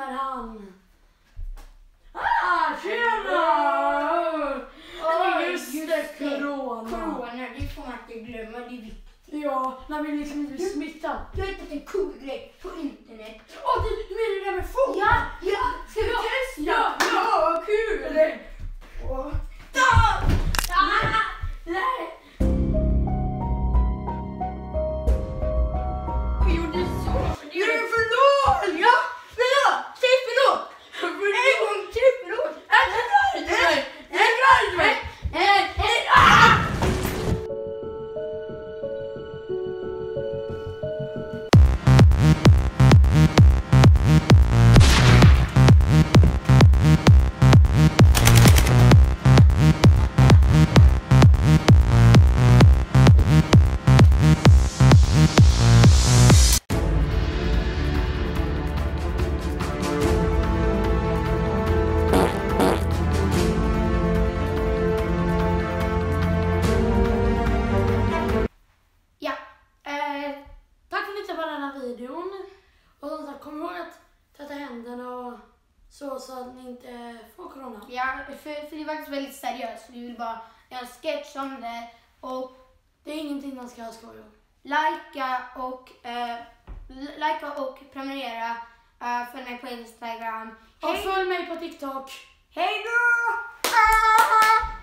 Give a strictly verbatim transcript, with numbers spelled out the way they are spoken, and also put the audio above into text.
kommer han. Ah, tjena! Oh, just det, corona. Corona, det får man inte glömma, det är viktigt. Ja, när vi liksom inte blir smittade. Du har hittat en cool grej på internet. Åh, du, du menar det där med fot? Ja, ja, ska vi Ja, testa? ja, ja, vad kul! Och... Da! Ah! Nej! Vi gjorde så. Gör du förlåt? Ja, förlåt. Säg förlåt. En gång till förlåt. Jag drar inte mig. Jag drar inte mig. Ah! Och som sagt, kom ihåg att tvätta händerna och så, så att ni inte får corona. Ja, för, för det är faktiskt väldigt seriöst. Vi vill bara göra en sketch om det. Och det är ingenting man ska skoja om. Likea och, uh, likea och prenumerera. Uh, följ mig på Instagram. Och följ mig på TikTok. Hej då!